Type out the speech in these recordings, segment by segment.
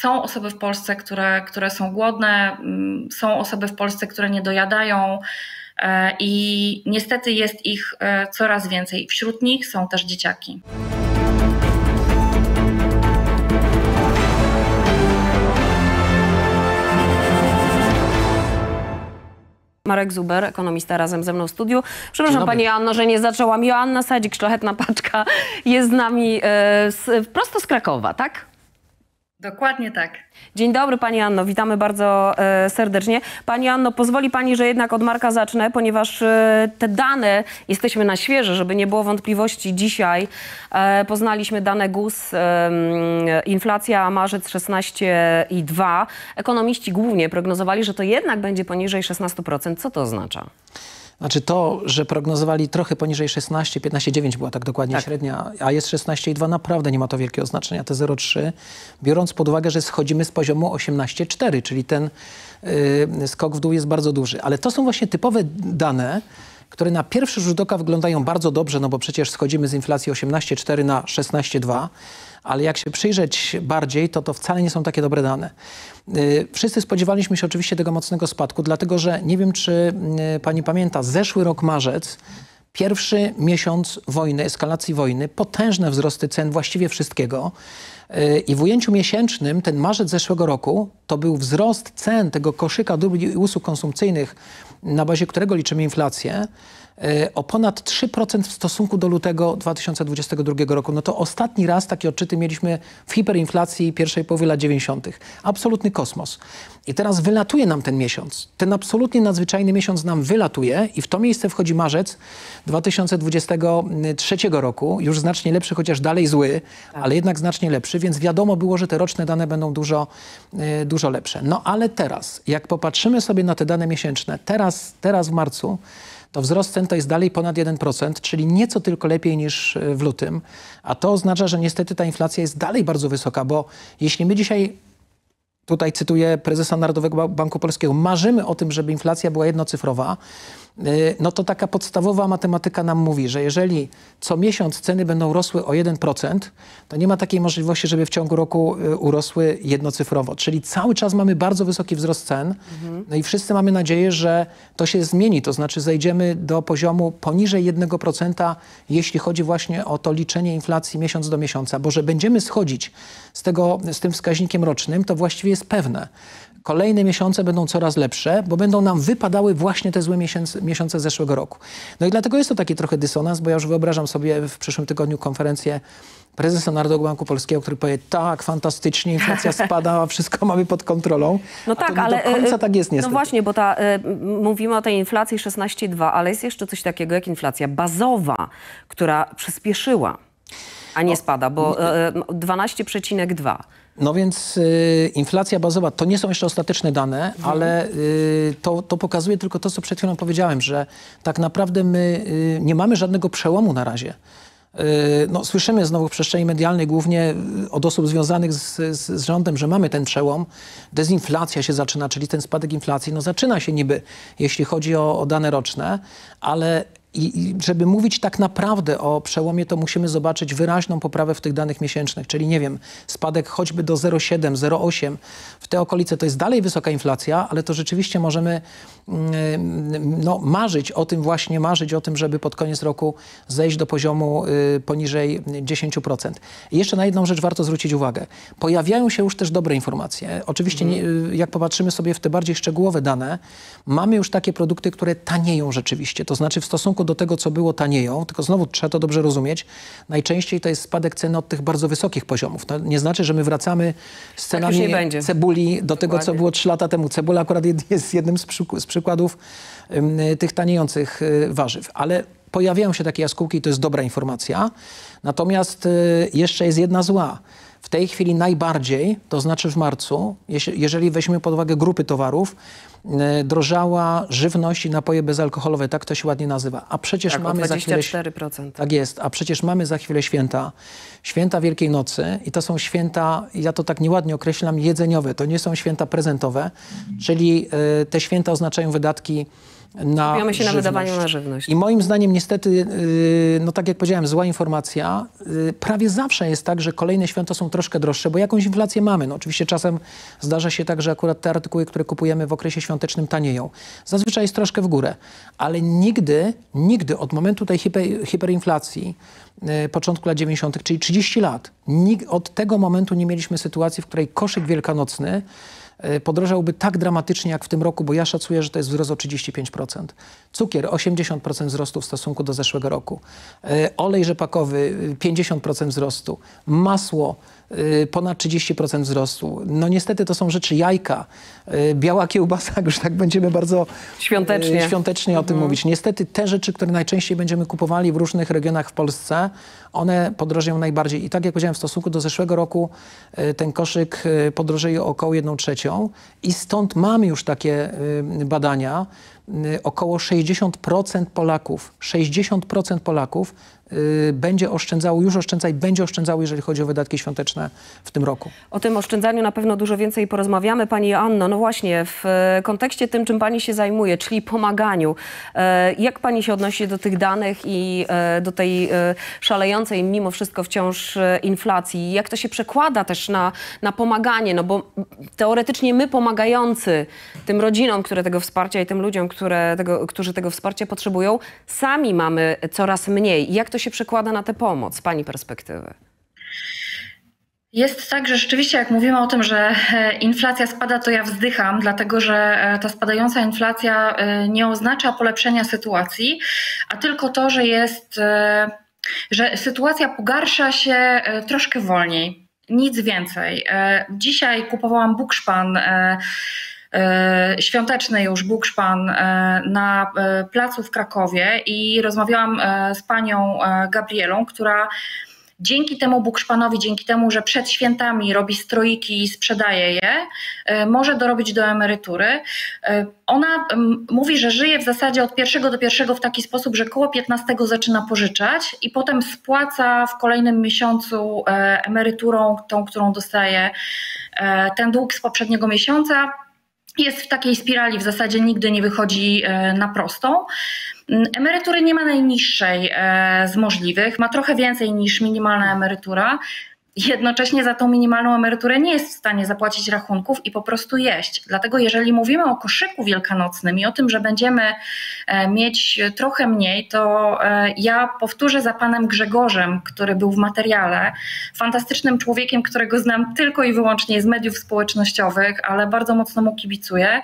Są osoby w Polsce, które są głodne, są osoby w Polsce, które nie dojadają i niestety jest ich coraz więcej. Wśród nich są też dzieciaki. Marek Zuber, ekonomista, razem ze mną w studiu. Przepraszam Pani Anno, że nie zaczęłam. Joanna Sadzik, Szlachetna Paczka, jest z nami prosto z Krakowa, tak? Dokładnie tak. Dzień dobry Pani Anno, witamy bardzo serdecznie. Pani Anno, pozwoli Pani, że jednak od Marka zacznę, ponieważ te dane, jesteśmy na świeże, żeby nie było wątpliwości. Dzisiaj poznaliśmy dane GUS, inflacja marzec 16,2. Ekonomiści głównie prognozowali, że to jednak będzie poniżej 16%. Co to oznacza? Znaczy to, że prognozowali trochę poniżej 16, 15,9 była tak dokładnie średnia, a jest 16,2, naprawdę nie ma to wielkiego znaczenia, te 0,3, biorąc pod uwagę, że schodzimy z poziomu 18,4, czyli ten skok w dół jest bardzo duży. Ale to są właśnie typowe dane, które na pierwszy rzut oka wyglądają bardzo dobrze, no bo przecież schodzimy z inflacji 18,4 na 16,2, ale jak się przyjrzeć bardziej, to wcale nie są takie dobre dane. Wszyscy spodziewaliśmy się oczywiście tego mocnego spadku, dlatego że nie wiem, czy Pani pamięta, zeszły rok marzec, pierwszy miesiąc wojny, eskalacji wojny, potężne wzrosty cen właściwie wszystkiego. I w ujęciu miesięcznym ten marzec zeszłego roku to był wzrost cen tego koszyka dóbr i usług konsumpcyjnych, na bazie którego liczymy inflację, o ponad 3% w stosunku do lutego 2022 roku. No to ostatni raz takie odczyty mieliśmy w hiperinflacji pierwszej połowy lat 90. Absolutny kosmos. I teraz wylatuje nam ten miesiąc. Ten absolutnie nadzwyczajny miesiąc nam wylatuje i w to miejsce wchodzi marzec 2023 roku. Już znacznie lepszy, chociaż dalej zły, ale jednak znacznie lepszy, więc wiadomo było, że te roczne dane będą dużo lepsze. No ale teraz, jak popatrzymy sobie na te dane miesięczne, teraz w marcu, to wzrost cen to jest dalej ponad 1%, czyli nieco tylko lepiej niż w lutym. A to oznacza, że niestety ta inflacja jest dalej bardzo wysoka, bo jeśli my dzisiaj, tutaj cytuję prezesa Narodowego Banku Polskiego, marzymy o tym, żeby inflacja była jednocyfrowa, no to taka podstawowa matematyka nam mówi, że jeżeli co miesiąc ceny będą rosły o 1%, to nie ma takiej możliwości, żeby w ciągu roku urosły jednocyfrowo. Czyli cały czas mamy bardzo wysoki wzrost cen. No i wszyscy mamy nadzieję, że to się zmieni. To znaczy zejdziemy do poziomu poniżej 1%, jeśli chodzi właśnie o to liczenie inflacji miesiąc do miesiąca. Bo że będziemy schodzić z tym wskaźnikiem rocznym, to właściwie jest pewne. Kolejne miesiące będą coraz lepsze, bo będą nam wypadały właśnie te złe miesiące zeszłego roku. No i dlatego jest to taki trochę dysonans, bo ja już wyobrażam sobie w przyszłym tygodniu konferencję prezesa Narodowego Banku Polskiego, który powie, tak, fantastycznie, inflacja spada, wszystko mamy pod kontrolą. No tak, ale do końca tak jest niestety. No właśnie, bo mówimy o tej inflacji 16,2, ale jest jeszcze coś takiego jak inflacja bazowa, która przyspieszyła, a nie spada, bo 12,2. No więc inflacja bazowa, to nie są jeszcze ostateczne dane, ale to pokazuje tylko to, co przed chwilą powiedziałem, że tak naprawdę my nie mamy żadnego przełomu na razie. No, słyszymy znowu w przestrzeni medialnej, głównie od osób związanych z rządem, że mamy ten przełom. Dezinflacja się zaczyna, czyli ten spadek inflacji. No zaczyna się niby, jeśli chodzi o dane roczne, ale i żeby mówić tak naprawdę o przełomie, to musimy zobaczyć wyraźną poprawę w tych danych miesięcznych. Czyli nie wiem, spadek choćby do 0,7, 0,8. W te okolice to jest dalej wysoka inflacja, ale to rzeczywiście możemy marzyć o tym, żeby pod koniec roku zejść do poziomu poniżej 10%. I jeszcze na jedną rzecz warto zwrócić uwagę. Pojawiają się już też dobre informacje. Oczywiście jak popatrzymy sobie w te bardziej szczegółowe dane, mamy już takie produkty, które tanieją rzeczywiście. To znaczy w stosunku do tego, co było, tanieją, tylko znowu trzeba to dobrze rozumieć. Najczęściej to jest spadek cen od tych bardzo wysokich poziomów. To nie znaczy, że my wracamy z cenami cebuli do tego, co było 3 lata temu. Cebula akurat jest jednym z przykładów tych taniejących warzyw. Ale pojawiają się takie jaskółki i to jest dobra informacja. Natomiast jeszcze jest jedna zła. W tej chwili najbardziej, to znaczy w marcu, jeżeli weźmiemy pod uwagę grupy towarów, drożała żywność i napoje bezalkoholowe, tak to się ładnie nazywa. A przecież mamy 24%. Tak jest, a przecież mamy za chwilę święta Wielkiej Nocy i to są święta, ja to tak nieładnie określam, jedzeniowe. To nie są święta prezentowe, czyli te święta oznaczają wydatki Skupiamy się na żywność. wydawaniu na żywność. I moim zdaniem niestety, no tak jak powiedziałem, zła informacja. Prawie zawsze jest tak, że kolejne święta są troszkę droższe, bo jakąś inflację mamy. No oczywiście czasem zdarza się tak, że akurat te artykuły, które kupujemy w okresie świątecznym tanieją. Zazwyczaj jest troszkę w górę, ale nigdy od momentu tej hiperinflacji początku lat 90., czyli 30 lat, od tego momentu nie mieliśmy sytuacji, w której koszyk wielkanocny podrożałby tak dramatycznie jak w tym roku, bo ja szacuję, że to jest wzrost o 35%. Cukier 80% wzrostu w stosunku do zeszłego roku. Olej rzepakowy 50% wzrostu. Masło ponad 30% wzrostu. No niestety to są rzeczy, jajka, biała kiełbasa, już tak będziemy bardzo świątecznie o tym mówić. Niestety te rzeczy, które najczęściej będziemy kupowali w różnych regionach w Polsce, one podrożeją najbardziej. I tak jak powiedziałem, w stosunku do zeszłego roku ten koszyk podrożeje o około 1/3 i stąd mamy już takie badania. Około 60% Polaków będzie oszczędzało, już oszczędza i będzie oszczędzało, jeżeli chodzi o wydatki świąteczne w tym roku. O tym oszczędzaniu na pewno dużo więcej porozmawiamy. Pani Joanno, no właśnie, w kontekście tym, czym pani się zajmuje, czyli pomaganiu, jak pani się odnosi do tych danych i do tej szalejącej mimo wszystko wciąż inflacji? Jak to się przekłada też na pomaganie? No bo teoretycznie my pomagający tym rodzinom, które tego wsparcia i tym ludziom, którzy tego wsparcia potrzebują, sami mamy coraz mniej. Jak to się przekłada na tę pomoc z pani perspektywy? Jest tak, że rzeczywiście jak mówimy o tym, że inflacja spada, to ja wzdycham, dlatego że ta spadająca inflacja nie oznacza polepszenia sytuacji, a tylko to, że sytuacja pogarsza się troszkę wolniej. Nic więcej. Dzisiaj kupowałam bukszpan, świąteczny już bukszpan na placu w Krakowie i rozmawiałam z panią Gabrielą, która dzięki temu bukszpanowi, dzięki temu, że przed świętami robi stroiki i sprzedaje je, może dorobić do emerytury. Ona mówi, że żyje w zasadzie od 1 do 1 w taki sposób, że koło 15 zaczyna pożyczać i potem spłaca w kolejnym miesiącu emeryturą, tą, którą dostaje, ten dług z poprzedniego miesiąca. Jest w takiej spirali, w zasadzie nigdy nie wychodzi na prostą. Emerytury nie ma najniższej z możliwych, ma trochę więcej niż minimalna emerytura. Jednocześnie za tą minimalną emeryturę nie jest w stanie zapłacić rachunków i po prostu jeść. Dlatego jeżeli mówimy o koszyku wielkanocnym i o tym, że będziemy mieć trochę mniej, to ja powtórzę za panem Grzegorzem, który był w materiale, fantastycznym człowiekiem, którego znam tylko i wyłącznie z mediów społecznościowych, ale bardzo mocno mu kibicuję.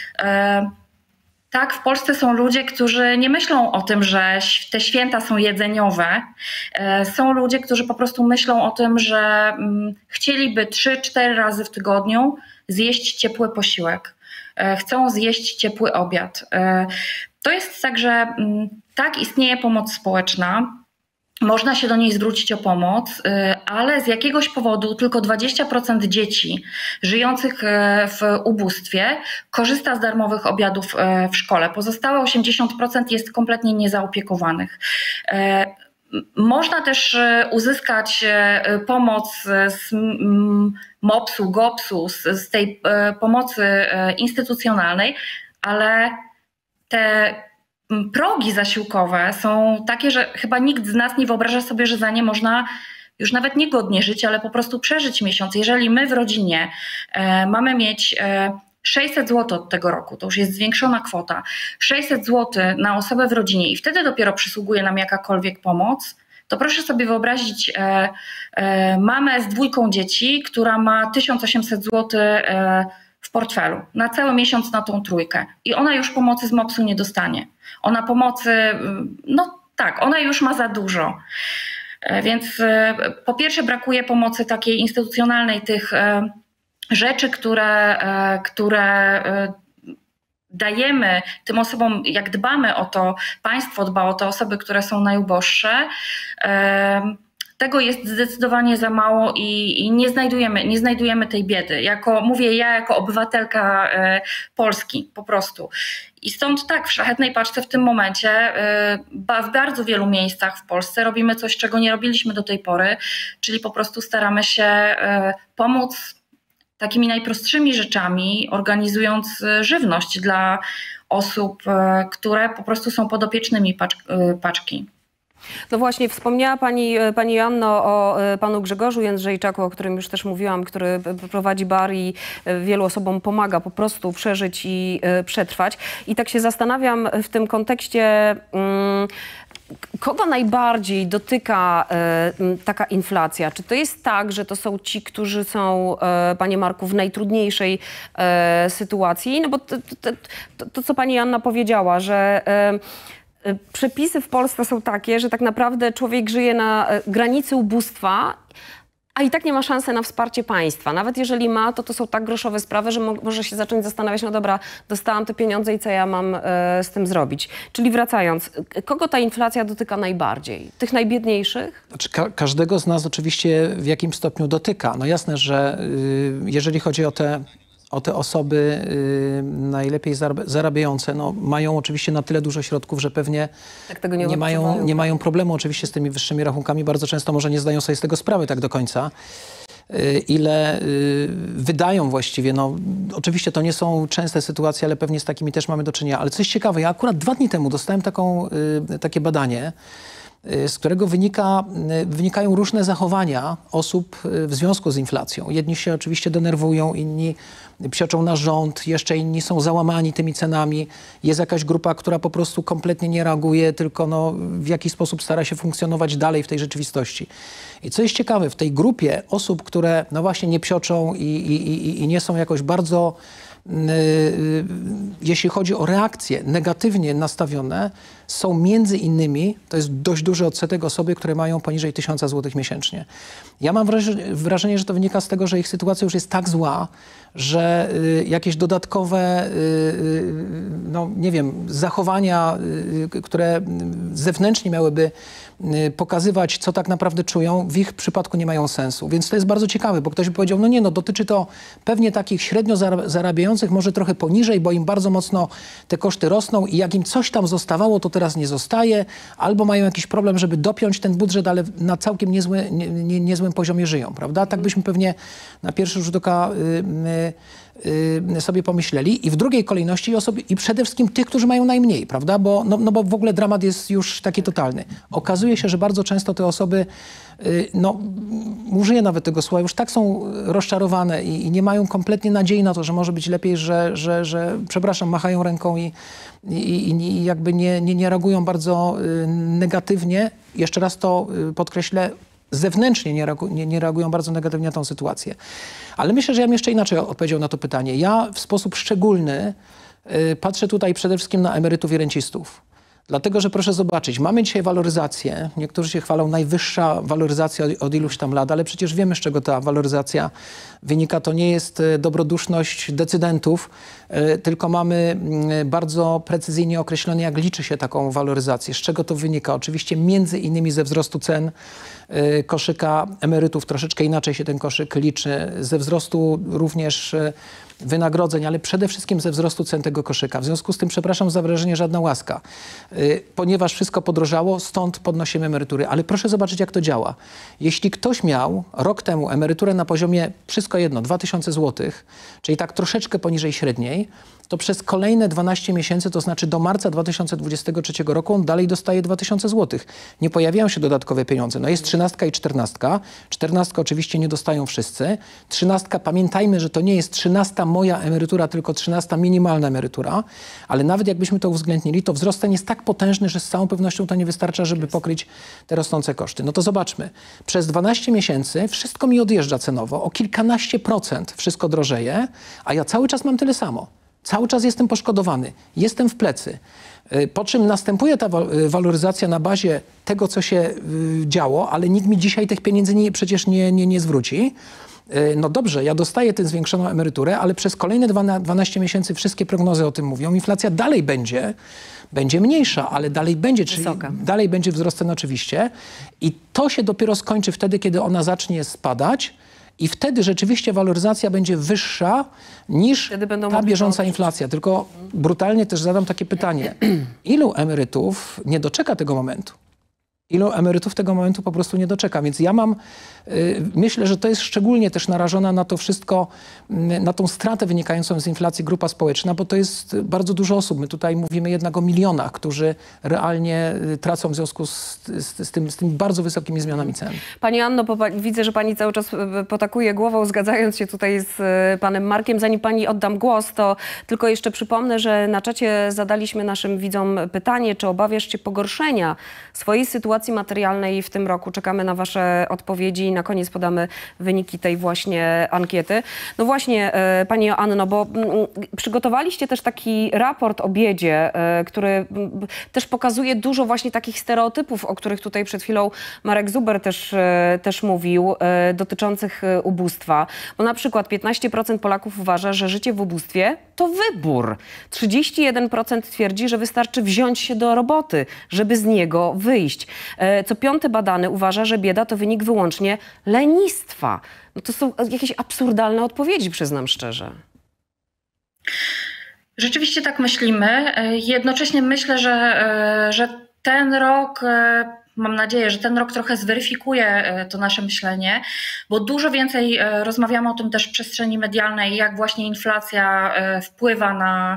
Tak, w Polsce są ludzie, którzy nie myślą o tym, że te święta są jedzeniowe. Są ludzie, którzy po prostu myślą o tym, że chcieliby 3-4 razy w tygodniu zjeść ciepły posiłek. Chcą zjeść ciepły obiad. To jest tak, że tak, istnieje pomoc społeczna. Można się do niej zwrócić o pomoc, ale z jakiegoś powodu tylko 20% dzieci żyjących w ubóstwie korzysta z darmowych obiadów w szkole. Pozostałe 80% jest kompletnie niezaopiekowanych. Można też uzyskać pomoc z MOPS-u, GOPS-u, z tej pomocy instytucjonalnej, ale te progi zasiłkowe są takie, że chyba nikt z nas nie wyobraża sobie, że za nie można już nawet nie godnie żyć, ale po prostu przeżyć miesiąc. Jeżeli my w rodzinie mamy mieć 600 zł od tego roku, to już jest zwiększona kwota, 600 zł na osobę w rodzinie i wtedy dopiero przysługuje nam jakakolwiek pomoc, to proszę sobie wyobrazić mamę z 2 dzieci, która ma 1800 zł w portfelu na cały miesiąc na tą trójkę i ona już pomocy z MOPS-u nie dostanie. Ona pomocy, no tak, ona już ma za dużo. Więc po pierwsze brakuje pomocy takiej instytucjonalnej, tych rzeczy, które dajemy tym osobom, jak dbamy o to, państwo dba o te osoby, które są najuboższe. Tego jest zdecydowanie za mało i nie znajdujemy tej biedy. Mówię ja jako obywatelka Polski po prostu. I stąd tak, w Szlachetnej Paczce w tym momencie w bardzo wielu miejscach w Polsce robimy coś, czego nie robiliśmy do tej pory, czyli po prostu staramy się pomóc takimi najprostszymi rzeczami, organizując żywność dla osób, które po prostu są podopiecznymi paczki. No właśnie, wspomniała pani Joanno o panu Grzegorzu Jędrzejczaku, o którym już też mówiłam, który prowadzi bar i wielu osobom pomaga po prostu przeżyć i przetrwać. I tak się zastanawiam w tym kontekście, kogo najbardziej dotyka taka inflacja? Czy to jest tak, że to są ci, którzy są, panie Marku, w najtrudniejszej sytuacji? No bo to co pani Joanna powiedziała, że przepisy w Polsce są takie, że tak naprawdę człowiek żyje na granicy ubóstwa, a i tak nie ma szansy na wsparcie państwa. Nawet jeżeli ma, to są tak groszowe sprawy, że może się zacząć zastanawiać, no dobra, dostałam te pieniądze i co ja mam z tym zrobić. Czyli wracając, kogo ta inflacja dotyka najbardziej? Tych najbiedniejszych? Znaczy, każdego z nas oczywiście w jakimś stopniu dotyka. No jasne, że jeżeli chodzi o te osoby najlepiej zarabiające, no, mają oczywiście na tyle dużo środków, że pewnie tak tego nie mają problemu oczywiście z tymi wyższymi rachunkami. Bardzo często może nie zdają sobie z tego sprawy tak do końca, ile wydają właściwie. No, oczywiście to nie są częste sytuacje, ale pewnie z takimi też mamy do czynienia. Ale coś ciekawe, ja akurat 2 dni temu dostałem takie badanie, z którego wynikają różne zachowania osób w związku z inflacją. Jedni się oczywiście denerwują, inni psioczą na rząd, jeszcze inni są załamani tymi cenami. Jest jakaś grupa, która po prostu kompletnie nie reaguje, tylko no, w jakiś sposób stara się funkcjonować dalej w tej rzeczywistości. I co jest ciekawe, w tej grupie osób, które no właśnie nie psioczą i nie są jakoś bardzo, jeśli chodzi o reakcje negatywnie nastawione, są między innymi, to jest dość duży odsetek osoby, które mają poniżej 1000 zł miesięcznie. Ja mam wrażenie, że to wynika z tego, że ich sytuacja już jest tak zła, że jakieś dodatkowe, no nie wiem, zachowania, które zewnętrznie miałyby pokazywać, co tak naprawdę czują, w ich przypadku nie mają sensu. Więc to jest bardzo ciekawe, bo ktoś by powiedział, no nie, no dotyczy to pewnie takich średnio zarabiających, może trochę poniżej, bo im bardzo mocno te koszty rosną i jak im coś tam zostawało, to teraz nie zostaje, albo mają jakiś problem, żeby dopiąć ten budżet, ale na całkiem niezłym poziomie żyją, prawda? Tak byśmy pewnie na pierwszy rzut oka sobie pomyśleli. I w drugiej kolejności osoby, i przede wszystkim tych, którzy mają najmniej, prawda? Bo, no bo w ogóle dramat jest już taki totalny. Okazuje się, że bardzo często te osoby, no użyję nawet tego słowa, już tak są rozczarowane i nie mają kompletnie nadziei na to, że może być lepiej, że przepraszam, machają ręką i jakby nie reagują bardzo negatywnie. Jeszcze raz to podkreślę, zewnętrznie nie reagują bardzo negatywnie na tę sytuację. Ale myślę, że ja bym jeszcze inaczej odpowiedział na to pytanie. Ja w sposób szczególny patrzę tutaj przede wszystkim na emerytów i rencistów. Dlatego, że proszę zobaczyć, mamy dzisiaj waloryzację. Niektórzy się chwalą, najwyższa waloryzacja od iluś tam lat, ale przecież wiemy, z czego ta waloryzacja wynika. To nie jest dobroduszność decydentów, tylko mamy bardzo precyzyjnie określone, jak liczy się taką waloryzację. Z czego to wynika? Oczywiście między innymi ze wzrostu cen koszyka emerytów. Troszeczkę inaczej się ten koszyk liczy. Ze wzrostu również wynagrodzeń, ale przede wszystkim ze wzrostu cen tego koszyka. W związku z tym, przepraszam za wrażenie, żadna łaska. Ponieważ wszystko podrożało, stąd podnosimy emerytury. Ale proszę zobaczyć, jak to działa. Jeśli ktoś miał rok temu emeryturę na poziomie, wszystko jedno, 2000 zł, czyli tak troszeczkę poniżej średniej, to przez kolejne 12 miesięcy, to znaczy do marca 2023 roku, on dalej dostaje 2000 zł. Nie pojawiają się dodatkowe pieniądze. No jest 13 i 14. 14 oczywiście nie dostają wszyscy. 13, pamiętajmy, że to nie jest 13 moja emerytura, tylko 13 minimalna emerytura. Ale nawet jakbyśmy to uwzględnili, to wzrost ten jest tak potężny, że z całą pewnością to nie wystarcza, żeby pokryć te rosnące koszty. No to zobaczmy. Przez 12 miesięcy wszystko mi odjeżdża cenowo. O kilkanaście procent wszystko drożeje, a ja cały czas mam tyle samo. Cały czas jestem poszkodowany, jestem w plecy. Po czym następuje ta waloryzacja na bazie tego, co się działo, ale nikt mi dzisiaj tych pieniędzy przecież nie zwróci. No dobrze, ja dostaję tę zwiększoną emeryturę, ale przez kolejne 12 miesięcy wszystkie prognozy o tym mówią. Inflacja dalej będzie mniejsza, ale dalej będzie, czyli dalej będzie wzrost cen oczywiście. I to się dopiero skończy wtedy, kiedy ona zacznie spadać. I wtedy rzeczywiście waloryzacja będzie wyższa niż ta bieżąca inflacja. Tylko brutalnie też zadam takie pytanie. Ilu emerytów nie doczeka tego momentu? Ilu emerytów tego momentu po prostu nie doczeka. Więc ja myślę, że to jest szczególnie też narażona na to wszystko, na tą stratę wynikającą z inflacji grupa społeczna, bo to jest bardzo dużo osób. My tutaj mówimy jednak o milionach, którzy realnie tracą w związku z tymi bardzo wysokimi zmianami cen. Pani Anno, widzę, że pani cały czas potakuje głową, zgadzając się tutaj z panem Markiem. Zanim pani oddam głos, to tylko jeszcze przypomnę, że na czacie zadaliśmy naszym widzom pytanie, czy obawiasz się pogorszenia swojej sytuacji materialnej w tym roku. Czekamy na wasze odpowiedzi i na koniec podamy wyniki tej właśnie ankiety. No właśnie, pani Anno, bo przygotowaliście też taki raport o biedzie, który też pokazuje dużo właśnie takich stereotypów, o których tutaj przed chwilą Marek Zuber też mówił, dotyczących ubóstwa. Bo na przykład 15% Polaków uważa, że życie w ubóstwie to wybór. 31% twierdzi, że wystarczy wziąć się do roboty, żeby z niego wyjść. Co piąty badany uważa, że bieda to wynik wyłącznie lenistwa. No to są jakieś absurdalne odpowiedzi, przyznam szczerze. Rzeczywiście tak myślimy. Jednocześnie myślę, że ten rok, mam nadzieję, że ten rok trochę zweryfikuje to nasze myślenie, bo dużo więcej rozmawiamy o tym też w przestrzeni medialnej, jak właśnie inflacja wpływa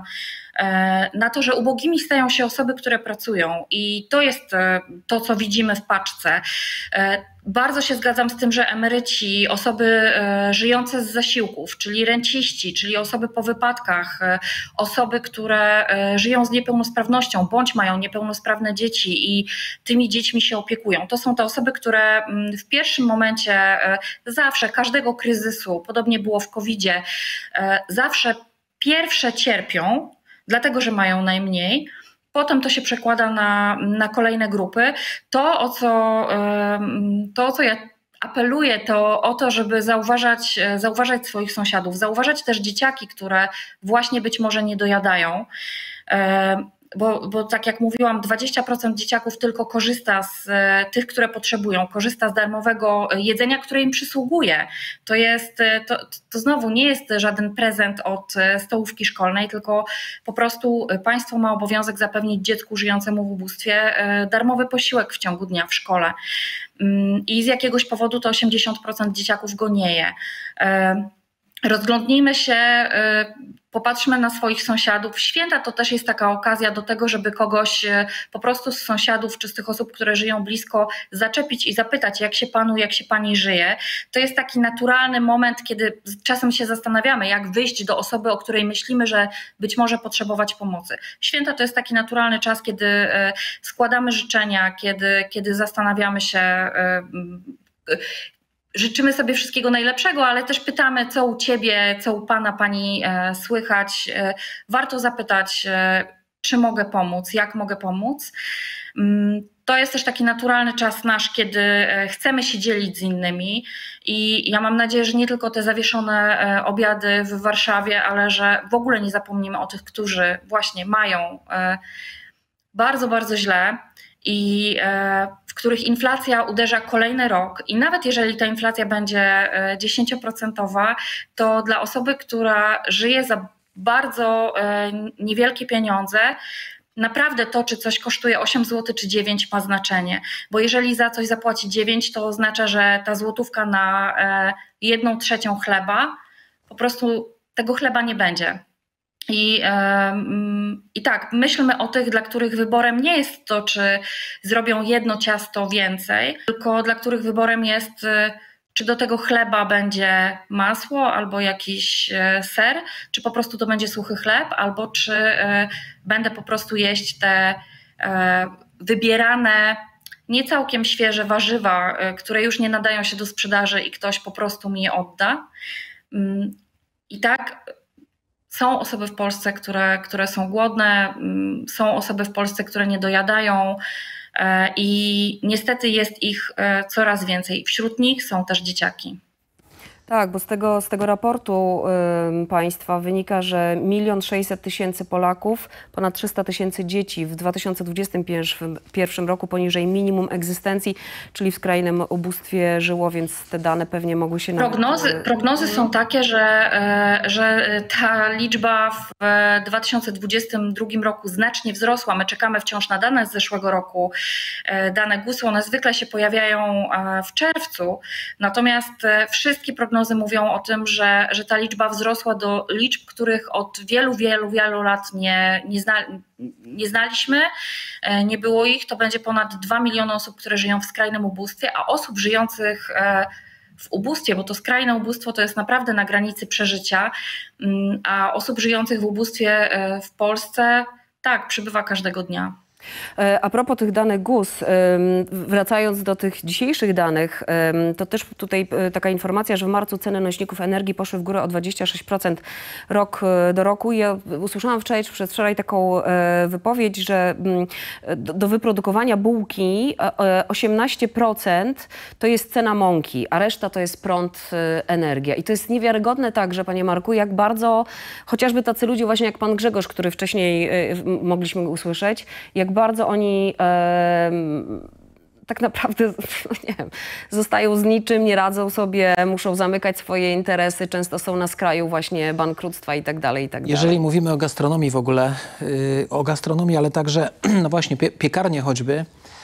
na to, że ubogimi stają się osoby, które pracują. I to jest to, co widzimy w paczce. Bardzo się zgadzam z tym, że emeryci, osoby żyjące z zasiłków, czyli renciści, czyli osoby po wypadkach, osoby, które żyją z niepełnosprawnością bądź mają niepełnosprawne dzieci i tymi dziećmi się opiekują. To są te osoby, które w pierwszym momencie zawsze, każdego kryzysu, podobnie było w COVID-zie, zawsze pierwsze cierpią, dlatego że mają najmniej. Potem to się przekłada na kolejne grupy. To, o co ja apeluję, to o to, żeby zauważać swoich sąsiadów, zauważać też dzieciaki, które właśnie być może nie dojadają. Bo tak jak mówiłam, 20% dzieciaków tylko korzysta z tych, które potrzebują, korzysta z darmowego jedzenia, które im przysługuje. To znowu nie jest żaden prezent od stołówki szkolnej, tylko po prostu państwo ma obowiązek zapewnić dziecku żyjącemu w ubóstwie darmowy posiłek w ciągu dnia w szkole. I z jakiegoś powodu to 80% dzieciaków go nie je. Rozglądnijmy się, popatrzmy na swoich sąsiadów. Święta to też jest taka okazja do tego, żeby kogoś po prostu z sąsiadów czy z tych osób, które żyją blisko, zaczepić i zapytać, jak się panu, jak się pani żyje. To jest taki naturalny moment, kiedy czasem się zastanawiamy, jak wyjść do osoby, o której myślimy, że być może potrzebować pomocy. Święta to jest taki naturalny czas, kiedy składamy życzenia, kiedy zastanawiamy się, życzymy sobie wszystkiego najlepszego, ale też pytamy, co u ciebie, co u pana, pani słychać. Warto zapytać, czy mogę pomóc, jak mogę pomóc. To jest też taki naturalny czas nasz, kiedy chcemy się dzielić z innymi i ja mam nadzieję, że nie tylko te zawieszone obiady w Warszawie, ale że w ogóle nie zapomnimy o tych, którzy właśnie mają bardzo, bardzo źle i w których inflacja uderza kolejny rok i nawet jeżeli ta inflacja będzie 10%, to dla osoby, która żyje za bardzo niewielkie pieniądze, naprawdę to, czy coś kosztuje 8 zł czy 9 ma znaczenie, bo jeżeli za coś zapłaci 9, to oznacza, że ta złotówka na 1/3 chleba, po prostu tego chleba nie będzie. I tak, myślmy o tych, dla których wyborem nie jest to, czy zrobią jedno ciasto więcej, tylko dla których wyborem jest, czy do tego chleba będzie masło albo jakiś ser, czy po prostu to będzie suchy chleb, albo czy będę po prostu jeść te wybierane, nie całkiem świeże warzywa, które już nie nadają się do sprzedaży i ktoś po prostu mi je odda. I tak są osoby w Polsce, które są głodne, są osoby w Polsce, które nie dojadają i niestety jest ich coraz więcej. Wśród nich są też dzieciaki. Tak, bo z tego raportu państwa wynika, że 1 600 000 Polaków, ponad 300 000 dzieci w 2021 roku poniżej minimum egzystencji, czyli w skrajnym ubóstwie żyło, więc te dane pewnie mogły się... Prognozy są takie, że ta liczba w 2022 roku znacznie wzrosła. My czekamy wciąż na dane z zeszłego roku, dane GUS-u. One zwykle się pojawiają w czerwcu, natomiast wszystkie prognozy mówią o tym, że ta liczba wzrosła do liczb, których od wielu lat nie znaliśmy, nie było ich. To będzie ponad 2 miliony osób, które żyją w skrajnym ubóstwie, a osób żyjących w ubóstwie, bo to skrajne ubóstwo to jest naprawdę na granicy przeżycia, a osób żyjących w ubóstwie w Polsce tak, przybywa każdego dnia. A propos tych danych GUS, wracając do tych dzisiejszych danych, to też tutaj taka informacja, że w marcu ceny nośników energii poszły w górę o 26% rok do roku. Ja usłyszałam przedwczoraj taką wypowiedź, że do wyprodukowania bułki 18% to jest cena mąki, a reszta to jest prąd, energia. I to jest niewiarygodne także, panie Marku, jak bardzo chociażby tacy ludzie właśnie jak pan Grzegorz, który wcześniej mogliśmy usłyszeć, jak bardzo oni tak naprawdę nie wiem, zostają z niczym, nie radzą sobie, muszą zamykać swoje interesy, często są na skraju właśnie bankructwa i tak dalej, i tak dalej. Jeżeli mówimy o gastronomii w ogóle, ale także no właśnie piekarnie choćby,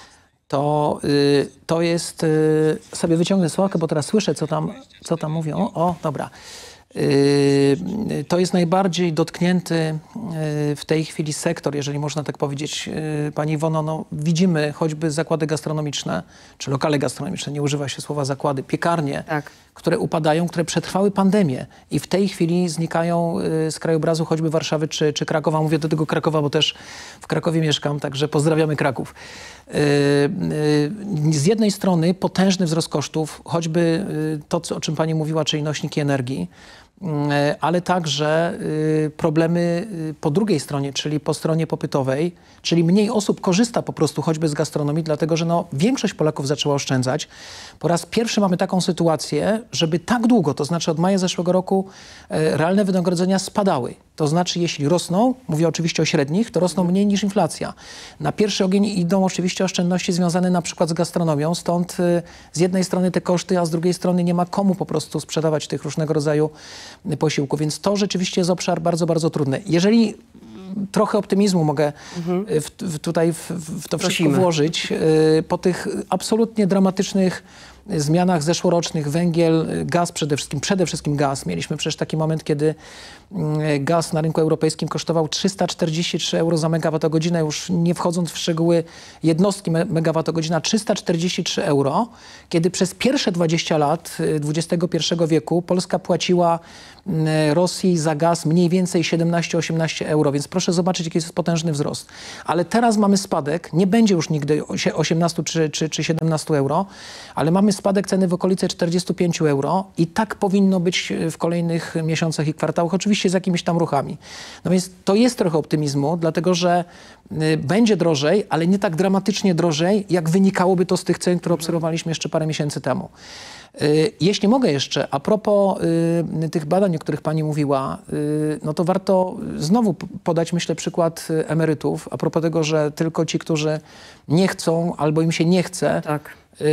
to jest, sobie wyciągnę słuchawkę, bo teraz słyszę, co tam mówią. O, dobra. To jest najbardziej dotknięty w tej chwili sektor, jeżeli można tak powiedzieć. Pani Iwono, no, widzimy choćby zakłady gastronomiczne, czy lokale gastronomiczne, nie używa się słowa zakłady, piekarnie, tak, które upadają, które przetrwały pandemię i w tej chwili znikają z krajobrazu choćby Warszawy czy Krakowa. Mówię do tego Krakowa, bo też w Krakowie mieszkam, także pozdrawiamy Kraków. Z jednej strony potężny wzrost kosztów, choćby to, o czym pani mówiła, czyli nośniki energii, ale także problemy po drugiej stronie, czyli po stronie popytowej, czyli mniej osób korzysta po prostu choćby z gastronomii, dlatego że no, większość Polaków zaczęła oszczędzać. Po raz pierwszy mamy taką sytuację, żeby tak długo, to znaczy od maja zeszłego roku, realne wynagrodzenia spadały. To znaczy, jeśli rosną, mówię oczywiście o średnich, to rosną mniej niż inflacja. Na pierwszy ogień idą oczywiście oszczędności związane na przykład z gastronomią, stąd z jednej strony te koszty, a z drugiej strony nie ma komu po prostu sprzedawać tych różnego rodzaju posiłków. Więc to rzeczywiście jest obszar bardzo, bardzo trudny. Jeżeli trochę optymizmu mogę tutaj w to wszystko włożyć, po tych absolutnie dramatycznych zmianach zeszłorocznych, węgiel, gaz przede wszystkim gaz. Mieliśmy przecież taki moment, kiedy gaz na rynku europejskim kosztował 343 euro za megawattogodzinę, już nie wchodząc w szczegóły jednostki megawattogodzina, 343 euro, kiedy przez pierwsze 20 lat XXI wieku Polska płaciła Rosji za gaz mniej więcej 17-18 euro, więc proszę zobaczyć, jaki jest potężny wzrost. Ale teraz mamy spadek, nie będzie już nigdy 18 czy 17 euro, ale mamy spadek ceny w okolicy 45 euro i tak powinno być w kolejnych miesiącach i kwartałach, oczywiście z jakimiś tam ruchami. No więc to jest trochę optymizmu, dlatego że będzie drożej, ale nie tak dramatycznie drożej, jak wynikałoby to z tych cen, które obserwowaliśmy jeszcze parę miesięcy temu. Jeśli mogę jeszcze, a propos tych badań, o których pani mówiła, no to warto znowu podać, myślę, przykład emerytów, a propos tego, że tylko ci, którzy nie chcą albo im się nie chce, tak,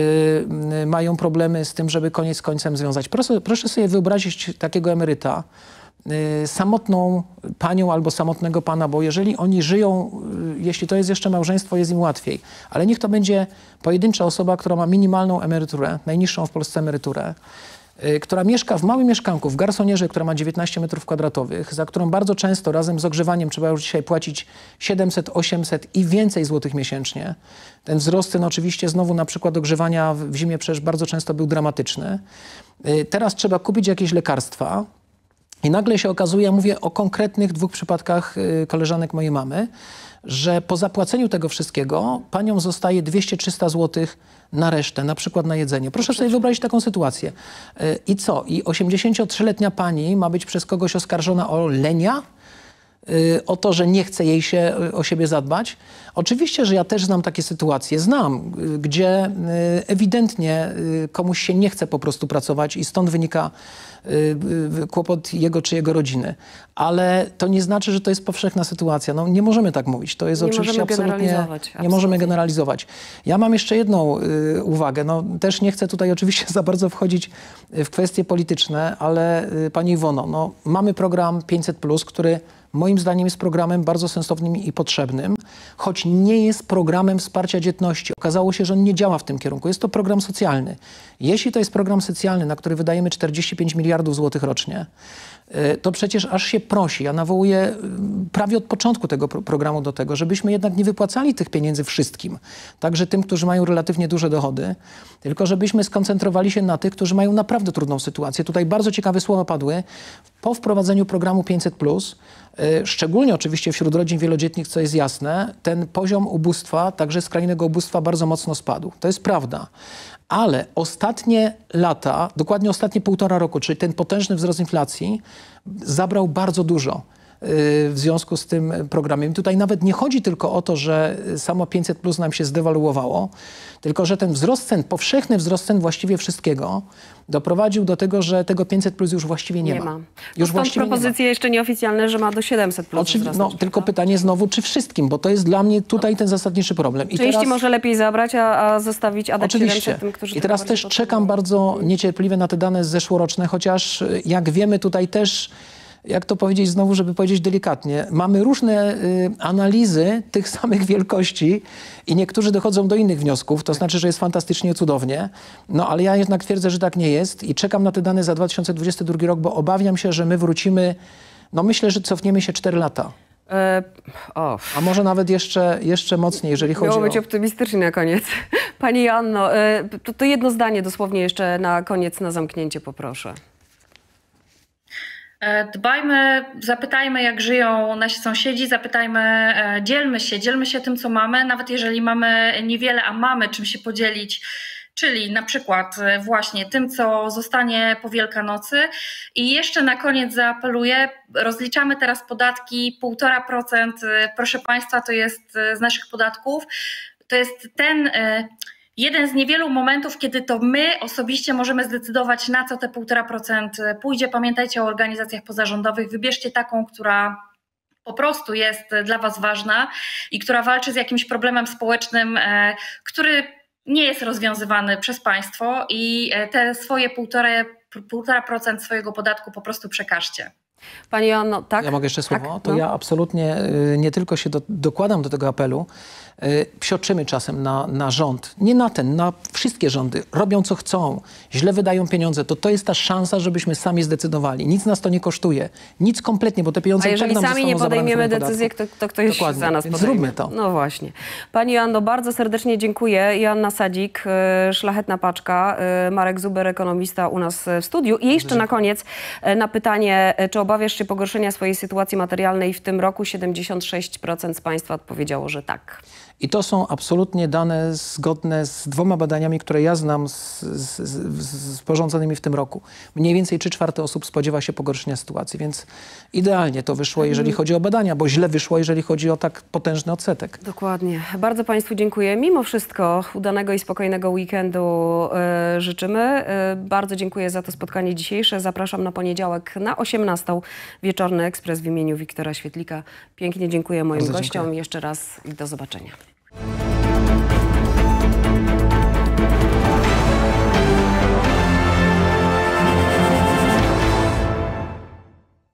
mają problemy z tym, żeby koniec z końcem związać. Proszę sobie wyobrazić takiego emeryta, samotną panią albo samotnego pana, bo jeżeli oni żyją, jeśli to jest jeszcze małżeństwo, jest im łatwiej, ale niech to będzie pojedyncza osoba, która ma minimalną emeryturę, najniższą w Polsce emeryturę, która mieszka w małym mieszkanku, w garsonierze, która ma 19 metrów kwadratowych, za którą bardzo często razem z ogrzewaniem trzeba już dzisiaj płacić 700, 800 i więcej złotych miesięcznie. Ten wzrost cen oczywiście znowu na przykład ogrzewania w zimie przecież bardzo często był dramatyczny. Teraz trzeba kupić jakieś lekarstwa. I nagle się okazuje, ja mówię o konkretnych 2 przypadkach koleżanek mojej mamy, że po zapłaceniu tego wszystkiego paniom zostaje 200-300 zł na resztę, na przykład na jedzenie. Proszę sobie wyobrazić taką sytuację. I co? I 83-letnia pani ma być przez kogoś oskarżona o lenia? o to, że nie chce jej się o siebie zadbać. Oczywiście, że ja też znam takie sytuacje, gdzie ewidentnie komuś się nie chce po prostu pracować i stąd wynika kłopot jego czy jego rodziny. Ale to nie znaczy, że to jest powszechna sytuacja. No, nie możemy tak mówić. To jest oczywiście absolutnie... Nie możemy generalizować. Ja mam jeszcze jedną uwagę. No, też nie chcę tutaj oczywiście za bardzo wchodzić w kwestie polityczne, ale pani Iwono, no, mamy program 500+, który moim zdaniem jest programem bardzo sensownym i potrzebnym, choć nie jest programem wsparcia dzietności. Okazało się, że on nie działa w tym kierunku. Jest to program socjalny. Jeśli to jest program socjalny, na który wydajemy 45 miliardów złotych rocznie, to przecież aż się prosi. Ja nawołuję prawie od początku tego programu do tego, żebyśmy jednak nie wypłacali tych pieniędzy wszystkim, także tym, którzy mają relatywnie duże dochody, tylko żebyśmy skoncentrowali się na tych, którzy mają naprawdę trudną sytuację. Tutaj bardzo ciekawe słowa padły. Po wprowadzeniu programu 500+, szczególnie oczywiście wśród rodzin wielodzietnych, co jest jasne, ten poziom ubóstwa, także skrajnego ubóstwa bardzo mocno spadł. To jest prawda. Ale ostatnie lata, dokładnie ostatnie 1,5 roku, czyli ten potężny wzrost inflacji, zabrał bardzo dużo w związku z tym programem. Tutaj nawet nie chodzi tylko o to, że samo 500+ nam się zdewaluowało, tylko że ten wzrost cen, powszechny wzrost cen właściwie wszystkiego doprowadził do tego, że tego 500+ już właściwie nie ma. Już właściwie propozycje jeszcze nieoficjalne, że ma do 700+. No, tylko pytanie znowu, czy wszystkim, bo to jest dla mnie tutaj ten zasadniczy problem. Części może lepiej zabrać, a zostawić ADAC 700 tym, którzy... I teraz też czekam bardzo niecierpliwie na te dane zeszłoroczne, chociaż jak wiemy tutaj też, jak to powiedzieć znowu, żeby powiedzieć delikatnie, mamy różne analizy tych samych wielkości i niektórzy dochodzą do innych wniosków, to znaczy, że jest fantastycznie cudownie, no ale ja jednak twierdzę, że tak nie jest i czekam na te dane za 2022 rok, bo obawiam się, że my wrócimy, no myślę, że cofniemy się 4 lata. A może nawet jeszcze mocniej, jeżeli chodzi o... Miało być optymistycznie na koniec. Pani Joanno, to jedno zdanie dosłownie jeszcze na koniec, na zamknięcie poproszę. Dbajmy, zapytajmy, jak żyją nasi sąsiedzi, zapytajmy, dzielmy się tym, co mamy, nawet jeżeli mamy niewiele, a mamy czym się podzielić, czyli na przykład właśnie tym, co zostanie po Wielkanocy. I jeszcze na koniec zaapeluję, rozliczamy teraz podatki 1,5%, proszę Państwa, to jest z naszych podatków, to jest ten... jeden z niewielu momentów, kiedy to my osobiście możemy zdecydować, na co te 1,5% pójdzie. Pamiętajcie o organizacjach pozarządowych. Wybierzcie taką, która po prostu jest dla Was ważna i która walczy z jakimś problemem społecznym, który nie jest rozwiązywany przez państwo i te swoje 1,5% swojego podatku po prostu przekażcie. Pani Joanno, tak? Ja mogę jeszcze słowo? Tak, to ja absolutnie nie tylko się dokładam do tego apelu, psioczymy czasem na rząd, nie na ten, na wszystkie rządy, robią co chcą, źle wydają pieniądze, to jest ta szansa, żebyśmy sami zdecydowali. Nic nas to nie kosztuje, nic kompletnie, bo te pieniądze i tak nam zostaną zabrane. A jeżeli sami nie podejmiemy decyzji, to ktoś za nas podejmie. Zróbmy to. No właśnie. Pani Joanno, bardzo serdecznie dziękuję. Joanna Sadzik, Szlachetna Paczka, Marek Zuber, ekonomista u nas w studiu. I jeszcze na koniec na pytanie, czy obawiasz się pogorszenia swojej sytuacji materialnej w tym roku? 76% z Państwa odpowiedziało, że tak. I to są absolutnie dane zgodne z 2 badaniami, które ja znam sporządzonymi w tym roku. Mniej więcej 3/4 osób spodziewa się pogorszenia sytuacji, więc idealnie to wyszło, jeżeli chodzi o badania, bo źle wyszło, jeżeli chodzi o tak potężny odsetek. Dokładnie. Bardzo Państwu dziękuję. Mimo wszystko udanego i spokojnego weekendu życzymy. Bardzo dziękuję za to spotkanie dzisiejsze. Zapraszam na poniedziałek na 18:00 Wieczorny Ekspres w imieniu Wiktora Świetlika. Pięknie dziękuję moim gościom. Jeszcze raz i do zobaczenia.